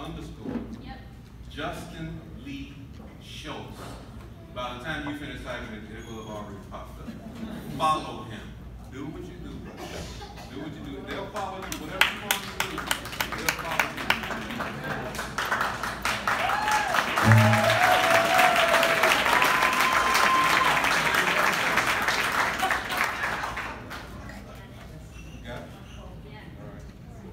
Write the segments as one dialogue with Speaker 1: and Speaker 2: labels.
Speaker 1: Justin Lee Schultz. By the time you finish typing it, it will have already popped up. Follow him. Do what you do. Do what you do. They'll follow you. Whatever you want to do, they'll follow you. Got it? All right.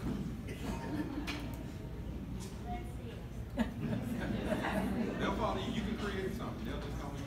Speaker 1: They'll follow you. You can create something. They'll just follow you.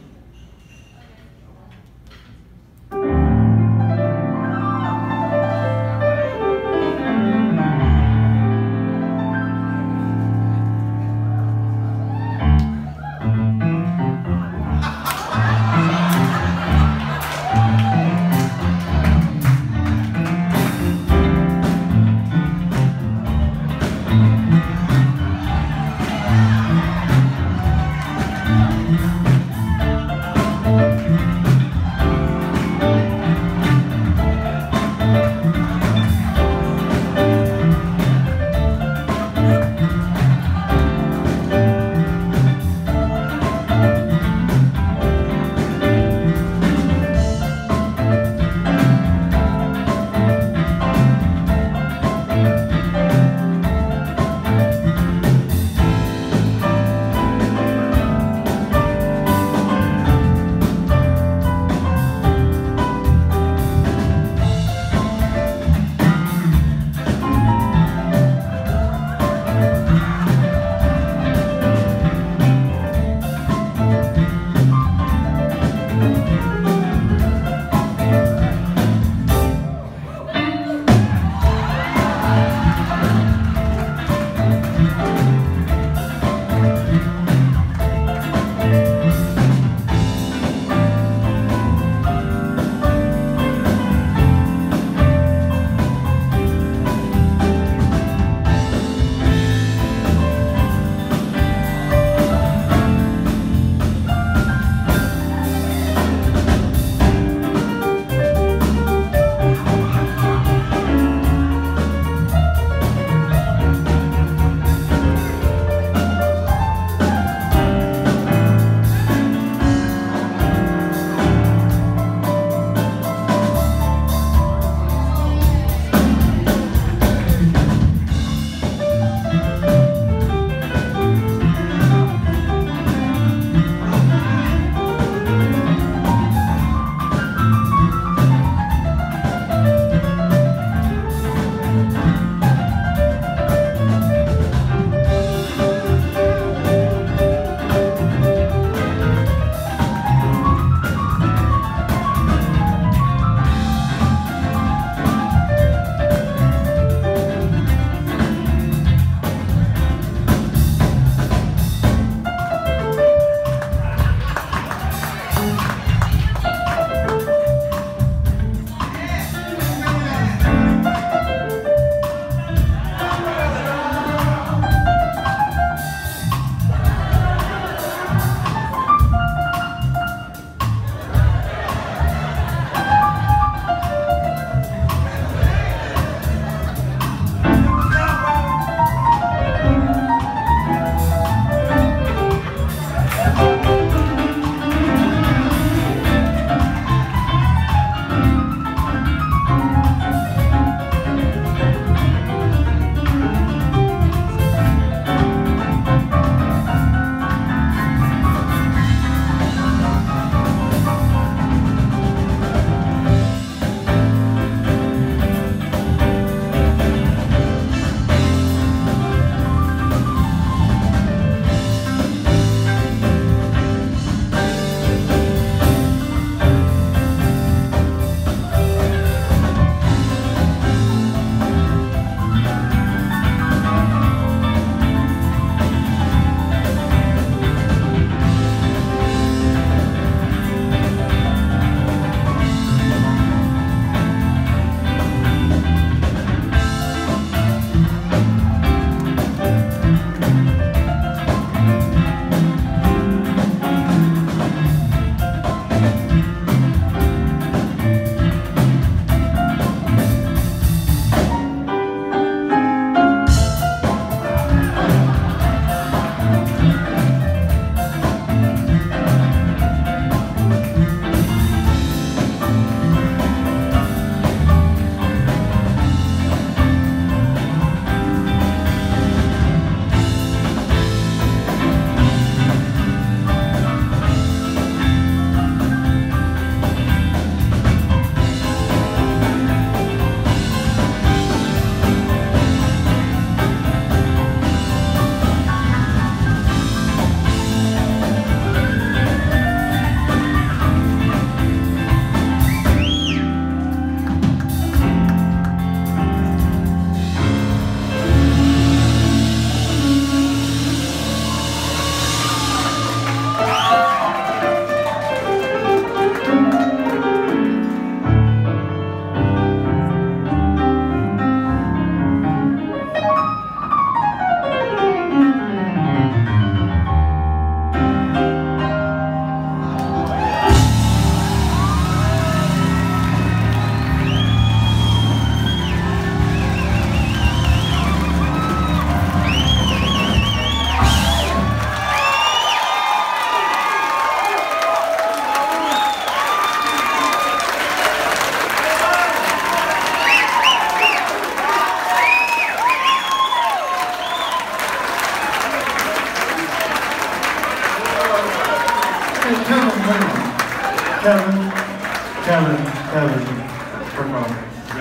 Speaker 2: Kevin. First off,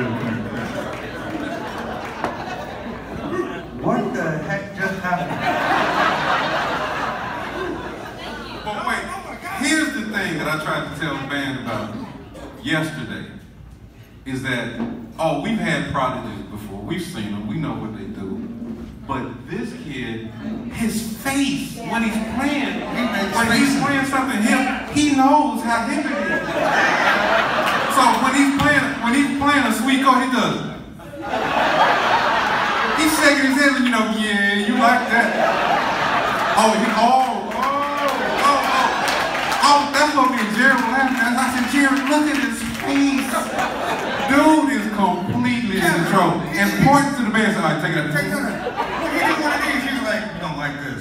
Speaker 2: what the heck just happened?
Speaker 1: But wait, here's the thing that I tried to tell the band about yesterday, is that, oh, we've had prodigies before, we've seen them, we know what they do. But this kid, his face, when he's playing something hip, he knows how hip it is. So when he's playing a sweet coat, he does it. He's shaking his head and yeah, you like that. Oh, that's what me and Jerry were laughing at. I said, Jerry, look at his face. Dude is completely in control. And points to the band, so I take it up.
Speaker 2: Take it up. Look at one of these, he's like, you don't like this.